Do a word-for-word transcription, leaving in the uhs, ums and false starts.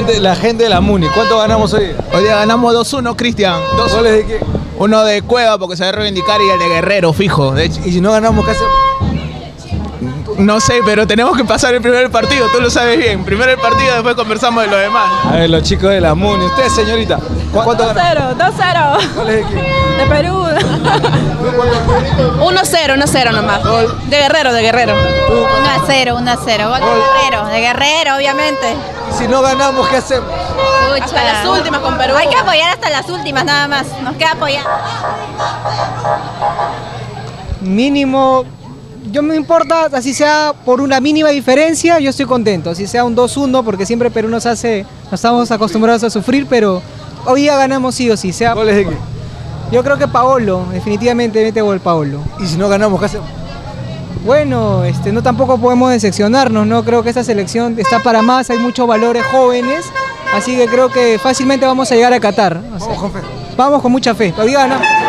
gente, la gente de la Muni. ¿Cuánto ganamos hoy? Hoy día ganamos dos uno, Cristian. ¿Dos goles de quién? Uno de Cueva porque se va a reivindicar y el de Guerrero, fijo. De hecho, Y si no ganamos, ¿qué hacemos? no sé, pero tenemos que pasar el primer partido, tú lo sabes bien. Primero el partido, después conversamos de lo demás. A ver, los chicos de la Muni. Usted, señorita. ¿cu- ¿Cuánto dos ganamos? cero, dos cero. ¿Goles de quién? De Perú. uno cero, uno cero nomás. De Guerrero, de Guerrero. uno a cero, uno a cero. Gol de Guerrero, de Guerrero, obviamente. Y si no ganamos, ¿qué hacemos? Pucha. Hasta las últimas con Perú. Hay que apoyar hasta las últimas nada más. Nos queda apoyar. Mínimo, yo me importa, así sea por una mínima diferencia, yo estoy contento. Así sea un dos uno, porque siempre Perú nos hace, nos estamos acostumbrados a sufrir, pero hoy día ganamos sí o sí. Sea, ¿Goles de quién? yo creo que Paolo, definitivamente mete gol Paolo. Y si no ganamos, ¿qué hacemos? Bueno, este, no tampoco podemos decepcionarnos, ¿no? Creo que esta selección está para más, hay muchos valores jóvenes, así que creo que fácilmente vamos a llegar a Qatar. O sea, Vamos con fe. vamos con mucha fe, hoy día ganamos.